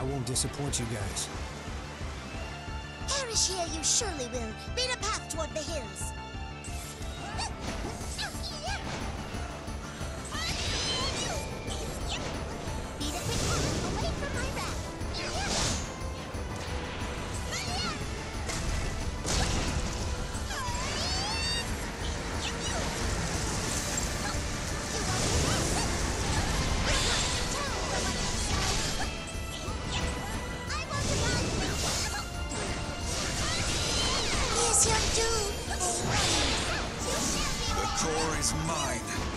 I won't disappoint you guys. Perish here you surely will. Beat a path toward the hills. Beat a quick path away from my wrath. Here's your doom, The core is mine.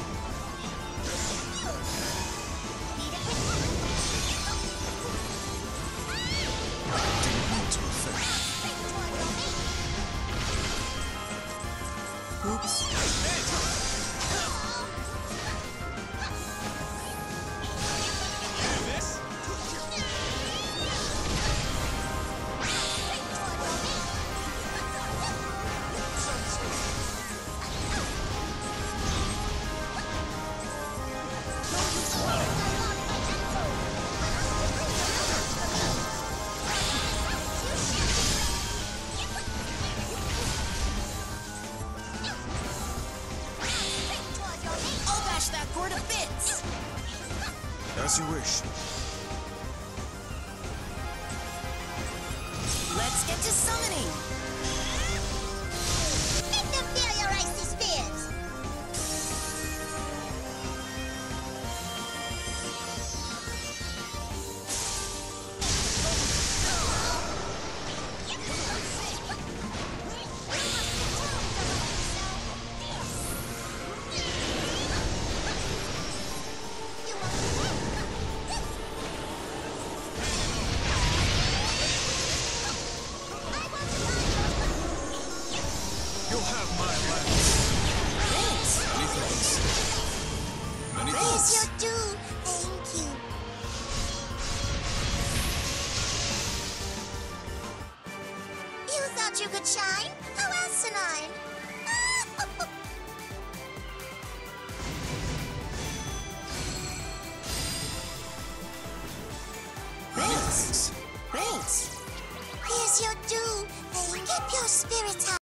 Didn't mean to offend. Oops. I'll bash that core to bits! As you wish. Let's get to summoning! Make them feel your icy spears! You'll have my lance. Many thanks. Many Here's thanks. your due, thank you. You thought you could shine? How asinine! Thanks. Thanks. Here's your due, thank you. Keep your spirits high.